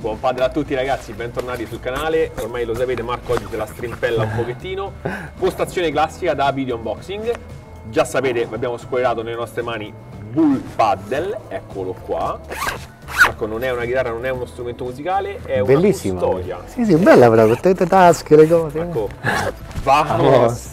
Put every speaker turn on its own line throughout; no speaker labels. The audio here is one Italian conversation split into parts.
Buon padre a tutti ragazzi, bentornati sul canale. Ormai lo sapete, Marco oggi se la strimpella un pochettino. Postazione classica da video unboxing. Già sapete, abbiamo spoilerato nelle nostre mani Bull Paddle, eccolo qua. Marco, non è una chitarra, non è uno strumento musicale, è
bellissima,
una custodia.
Sì, sì, bella però, con tutte le tasche, le cose.
Marco, vamos!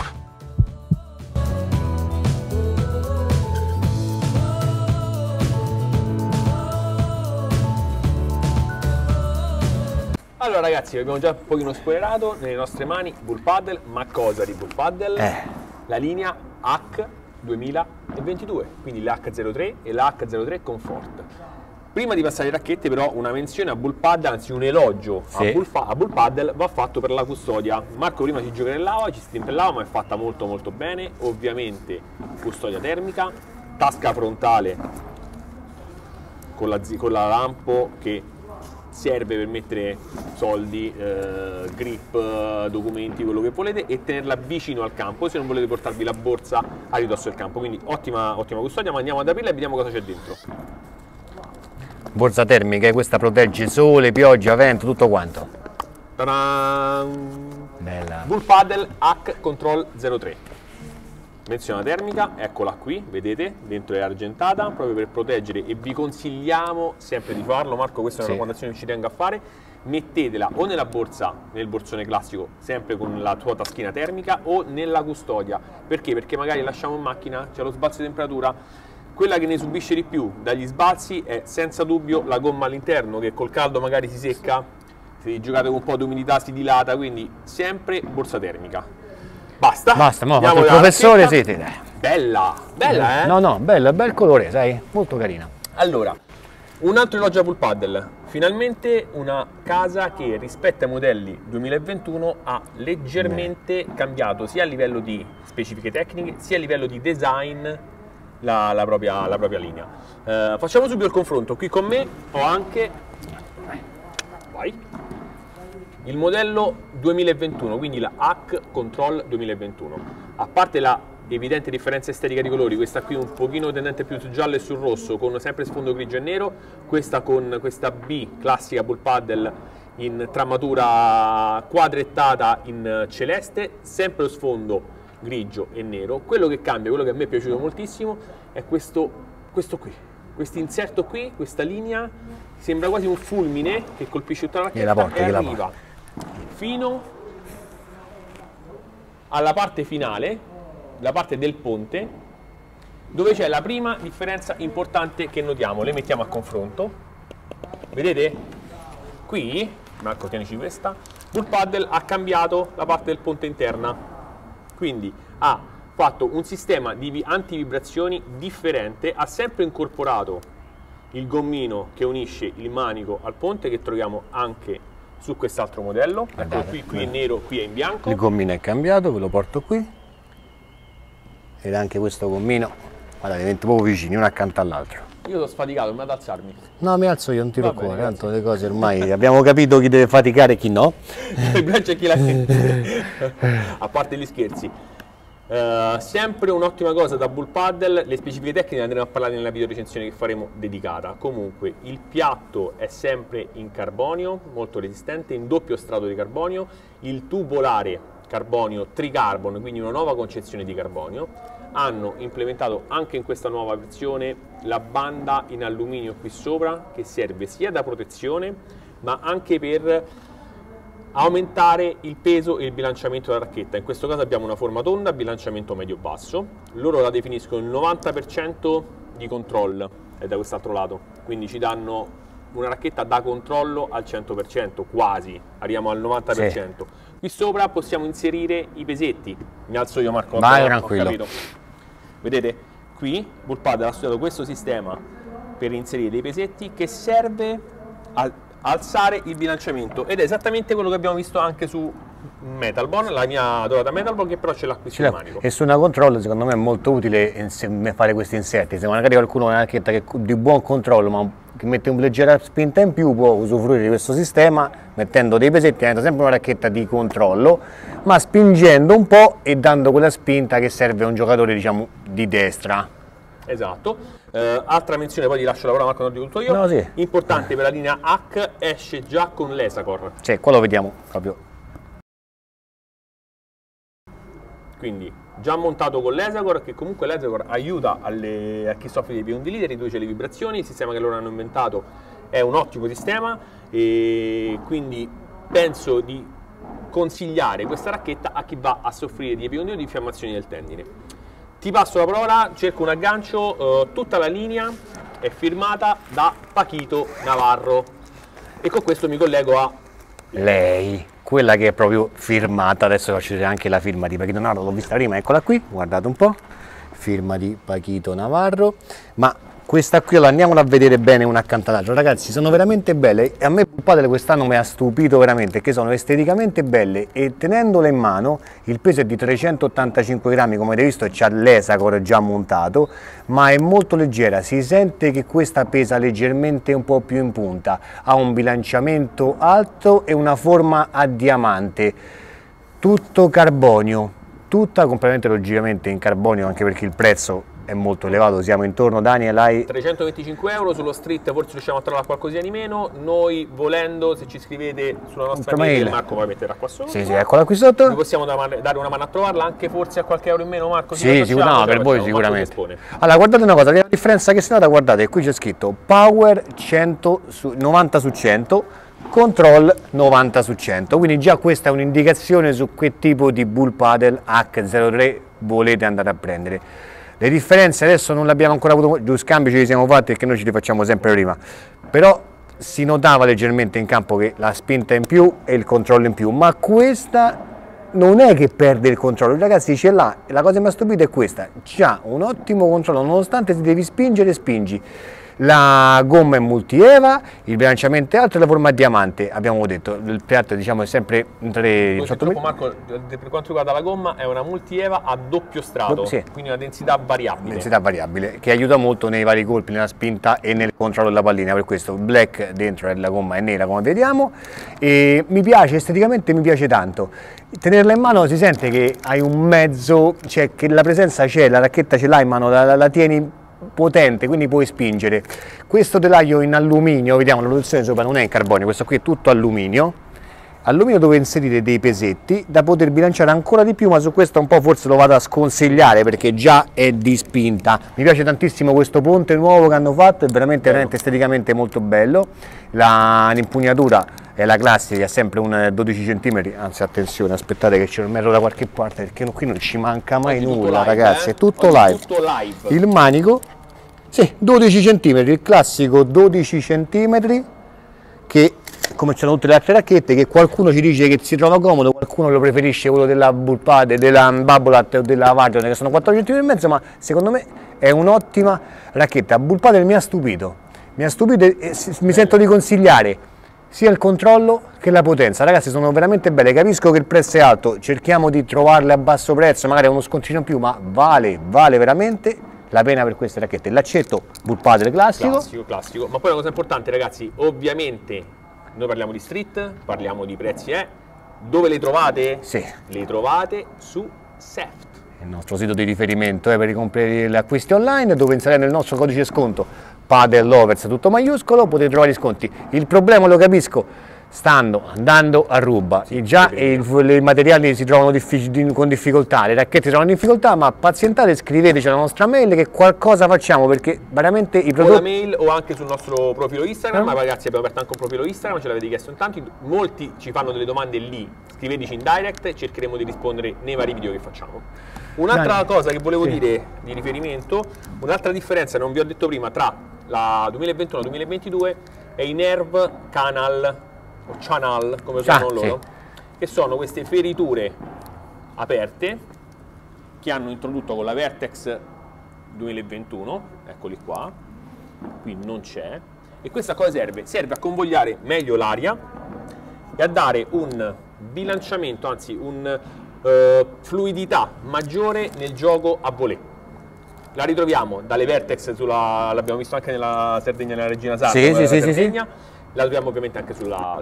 Allora ragazzi, abbiamo già un pochino spoilerato nelle nostre mani Bull Paddle, ma cosa di Bull Paddle? La linea H 2022, quindi l'H03 e l'H03 Comfort. Prima di passare le racchette però una menzione a Bull Paddle, anzi un elogio a Bull Paddle va fatto per la custodia. Marco prima ci giocherellava, ci strimpellava, ma è fatta molto molto bene. Ovviamente custodia termica, tasca frontale con la lampo che serve per mettere soldi, grip, documenti, quello che volete, e tenerla vicino al campo se non volete portarvi la borsa a ridosso del campo. Quindi ottima custodia, ma andiamo ad aprirla e vediamo cosa c'è dentro.
Borsa termica, questa protegge sole, pioggia, vento, tutto quanto.
Bella. Bull Paddle H Control 03. Menzione termica, eccola qui, vedete, dentro è argentata, proprio per proteggere, e vi consigliamo sempre di farlo. Marco, questa è una raccomandazione che ci tengo a fare. Mettetela o nella borsa, nel borsone classico, sempre con la tua taschina termica, o nella custodia. Perché? Perché magari lasciamo in macchina, c'è lo sbalzo di temperatura. Quella che ne subisce di più dagli sbalzi è senza dubbio la gomma all'interno, che col caldo magari si secca, se giocate con un po' di umidità si dilata, quindi sempre borsa termica. Basta,
mo' fatto il professore, sì, dai.
Bella, bella, eh?
No, bella, bel colore, sai, molto carina.
Allora, un altro elogio a Bull Paddle. Finalmente una casa che rispetto ai modelli 2021 ha leggermente cambiato sia a livello di specifiche tecniche sia a livello di design la propria linea. Facciamo subito il confronto. Qui con me ho anche il modello 2021, quindi la H Control 2021. A parte la evidente differenza estetica di colori, questa qui un pochino tendente più sul giallo e sul rosso, con sempre sfondo grigio e nero, questa con questa B classica Bull Paddle in tramatura quadrettata in celeste, sempre lo sfondo grigio e nero. Quello che cambia, quello che a me è piaciuto moltissimo, è questo qui, questo inserto qui, questa linea, sembra quasi un fulmine che colpisce tutta la racchetta e arriva fino alla parte finale, la parte del ponte, dove c'è la prima differenza importante che notiamo. Le mettiamo a confronto, vedete? Qui, Marco tienici questa, Bull Paddle ha cambiato la parte del ponte interna, quindi ha fatto un sistema di antivibrazioni differente, ha sempre incorporato il gommino che unisce il manico al ponte, che troviamo anche su quest'altro modello. Eccolo qui è nero, qui è in bianco.
Il gommino è cambiato, ve lo porto qui. Ed anche questo gommino, guardate, diventa proprio vicini, uno accanto all'altro.
Io sono sfaticato, mi vado ad alzarmi.
No, mi alzo io, non tiro cuore, tanto le cose ormai abbiamo capito chi deve faticare e chi no.
C'è chi la sente. A parte gli scherzi. Sempre un'ottima cosa da Bull Paddle, le specifiche tecniche andremo a parlare nella video recensione che faremo dedicata. Comunque il piatto è sempre in carbonio, molto resistente, in doppio strato di carbonio, il tubolare carbonio tricarbon, quindi una nuova concezione di carbonio. Hanno implementato anche in questa nuova versione la banda in alluminio qui sopra, che serve sia da protezione ma anche per aumentare il peso e il bilanciamento della racchetta. In questo caso abbiamo una forma tonda, bilanciamento medio-basso. Loro la definiscono il 90% di control, è da quest'altro lato, quindi ci danno una racchetta da controllo al 100%, quasi, arriviamo al 90%. Sì. Qui sopra possiamo inserire i pesetti. Mi alzo io, Marco.
Vai, tranquillo.
Ho capito. Vedete? Qui Bull Paddle ha studiato questo sistema per inserire dei pesetti che serve a alzare il bilanciamento, ed è esattamente quello che abbiamo visto anche su Metalbone, la mia dorata Metalbone, che però ce l'ha qui sul manico.
E su una controllo secondo me è molto utile fare questi inserti. Se magari qualcuno ha una racchetta che di buon controllo ma che mette un leggera spinta in più, può usufruire di questo sistema mettendo dei pesetti, diventa sempre una racchetta di controllo, ma spingendo un po' e dando quella spinta che serve a un giocatore, diciamo, di destra.
Esatto. Altra menzione, poi ti lascio lavorare Marco, non dico tutto io.
No, sì.
Importante per la linea H, esce già con l'Esacor.
Sì, qua lo vediamo proprio.
Quindi già montato con l'Esacor, che comunque l'Esacor aiuta a chi soffre di epicondilite, riduce le vibrazioni. Il sistema che loro hanno inventato è un ottimo sistema e quindi penso di consigliare questa racchetta a chi va a soffrire di epicondilite o di infiammazioni del tendine. Ti passo la parola, cerco un aggancio, tutta la linea è firmata da Paquito Navarro e con questo mi collego a
Lei, quella che è proprio firmata, adesso faccio vedere anche la firma di Paquito Navarro, l'ho vista prima, eccola qui, guardate un po', firma di Paquito Navarro, ma questa qui la andiamola a vedere bene un accanto all'altro, ragazzi, sono veramente belle e a me Bull Paddle quest'anno mi ha stupito veramente, che sono esteticamente belle e tenendole in mano, il peso è di 385 grammi come avete visto e c'ha l'Esacor già montato, ma è molto leggera, si sente che questa pesa leggermente un po' più in punta, ha un bilanciamento alto e una forma a diamante, tutto carbonio, tutta completamente logicamente in carbonio anche perché il prezzo è molto elevato, siamo intorno, Daniel, ai
325 euro sullo street, forse riusciamo a trovare qualcosina di meno, noi volendo, se ci scrivete sulla nostra mail, Marco poi metterà qua sotto,
sì, eccola qui sotto,
vi possiamo dare una mano a trovarla, anche forse a qualche euro in meno, Marco?
Sì, no, per voi sicuramente. Allora, guardate una cosa, la differenza che si nota, guardate, qui c'è scritto Power 90 su 100, Control 90 su 100, quindi già questa è un'indicazione su che tipo di Bull Paddle H03 volete andare a prendere. Le differenze adesso non le abbiamo ancora avuto, due scambi ce li siamo fatti perché noi ce li facciamo sempre prima, però si notava leggermente in campo che la spinta in più e il controllo in più, ma questa non è che perde il controllo, ragazzi, ce l'ha, la cosa che mi ha stupito è questa, c'ha un ottimo controllo, nonostante ti devi spingere, spingi. La gomma è multi-EVA, il bilanciamento è alto e la forma a diamante, abbiamo detto, il piatto diciamo è sempre in 3
Marco, per quanto riguarda la gomma è una multi-EVA a doppio strato, sì, quindi una densità variabile.
Densità variabile, che aiuta molto nei vari colpi, nella spinta e nel controllo della pallina, per questo il black dentro la gomma è nera come vediamo e mi piace, esteticamente mi piace tanto. Tenerla in mano si sente che hai un mezzo, cioè che la presenza c'è, la racchetta ce l'hai in mano, la tieni potente, quindi puoi spingere. Questo telaio in alluminio, vediamo la protezione sopra non è in carbonio, questo qui è tutto alluminio, dove inserire dei pesetti da poter bilanciare ancora di più, ma su questo un po' forse lo vado a sconsigliare perché già è di spinta. Mi piace tantissimo questo ponte nuovo che hanno fatto, è veramente esteticamente molto bello, l'impugnatura è la classica, è sempre un 12 cm, anzi attenzione, aspettate che ce lo metto da qualche parte perché qui non ci manca mai nulla, live, ragazzi, è tutto live. Il manico, sì, 12 cm, il classico 12 cm che, come c'erano tutte le altre racchette, che qualcuno ci dice che si trova comodo, qualcuno lo preferisce quello della Bull Paddle, della Babolat o della Vagion che sono 4 cm e mezzo, ma secondo me è un'ottima racchetta. Bull Paddle mi ha stupito e mi sento di consigliare sia il controllo che la potenza, ragazzi, sono veramente belle, capisco che il prezzo è alto, cerchiamo di trovarle a basso prezzo, magari uno scontrino in più, ma vale veramente la pena per queste racchette. L'accetto Bull Paddle classico,
ma poi una cosa importante, ragazzi, ovviamente noi parliamo di street, parliamo di prezzi, dove le trovate?
Sì.
Le trovate su Seft,
il nostro sito di riferimento per ricomprare gli acquisti online, dove inserendo il nostro codice sconto Paddle Lovers tutto maiuscolo potete trovare i sconti. Il problema lo capisco, andando a ruba, sì, già i materiali si trovano con difficoltà, le racchette si trovano in difficoltà, ma pazientate, scriveteci alla nostra mail che qualcosa facciamo, perché veramente i prodotti...
O la mail o anche sul nostro profilo Instagram, ma ragazzi abbiamo aperto anche un profilo Instagram, ce l'avete chiesto in tanti, molti ci fanno delle domande lì, scriveteci in direct e cercheremo di rispondere nei vari video che facciamo. Un'altra cosa che volevo dire di riferimento, un'altra differenza, non vi ho detto prima, tra la 2021 e la 2022 è i Nerve Canal, o Channel come chiamano loro, che sono queste feriture aperte che hanno introdotto con la Vertex 2021, eccoli qua, qui non c'è, e questa cosa serve? Serve a convogliare meglio l'aria e a dare un bilanciamento, anzi un fluidità maggiore nel gioco a volée. La ritroviamo dalle Vertex, l'abbiamo visto anche nella Sardegna, nella Regina Sarda, Sardegna. La troviamo ovviamente anche sulla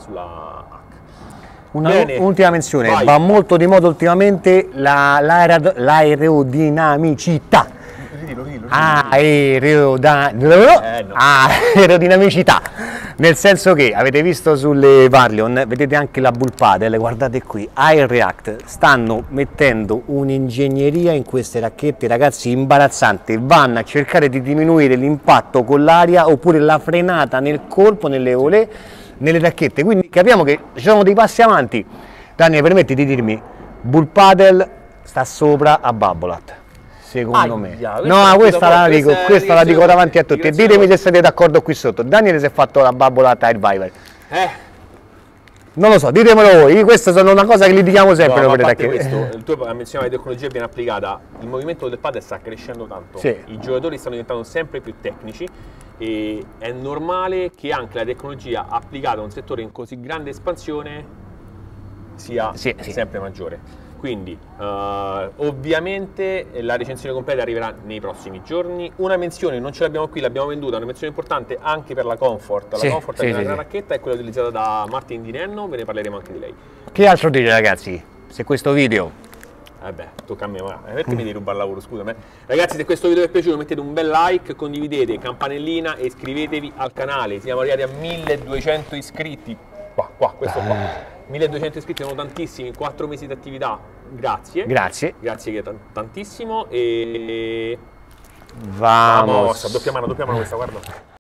H.
Ultima menzione, va molto di moda ultimamente l'aerodinamicità.
Ridilo.
aerodinamicità, nel senso che avete visto sulle Varlion, vedete anche la Bull Paddle, guardate qui, Air React, stanno mettendo un'ingegneria in queste racchette, ragazzi, imbarazzante, vanno a cercare di diminuire l'impatto con l'aria oppure la frenata nel colpo, nelle olè, nelle racchette, quindi capiamo che ci sono dei passi avanti. Daniele, permetti di dirmi, Bull Paddle sta sopra a Babolat, secondo me. No, questa la dico davanti a tutti. Ditemi se siete d'accordo qui sotto. Daniele si è fatto la Babolat Air Viper. Non lo so, ditemelo voi, queste sono una cosa che li diciamo sempre.
No, ma a parte questo, tu menzionavi la tecnologia viene applicata, il movimento del padel sta crescendo tanto,
sì.
I giocatori stanno diventando sempre più tecnici e è normale che anche la tecnologia applicata a un settore in così grande espansione sia sempre maggiore. Quindi ovviamente la recensione completa arriverà nei prossimi giorni. Una menzione, non ce l'abbiamo qui, l'abbiamo venduta, una menzione importante anche per la Comfort. La Comfort è una gran racchetta, è quella utilizzata da Martin Di Nenno, ve ne parleremo anche di lei.
Che altro dire, ragazzi? Se questo video...
tocca a me, ma perché mi devi rubare il lavoro, scusami. Ragazzi, se questo video vi è piaciuto mettete un bel like, condividete, campanellina e iscrivetevi al canale. Siamo arrivati a 1200 iscritti. Questo qua. 1200 iscritti, sono tantissimi, 4 mesi di attività, grazie che tantissimo e...
Vamos.
Doppia mano questa, guarda.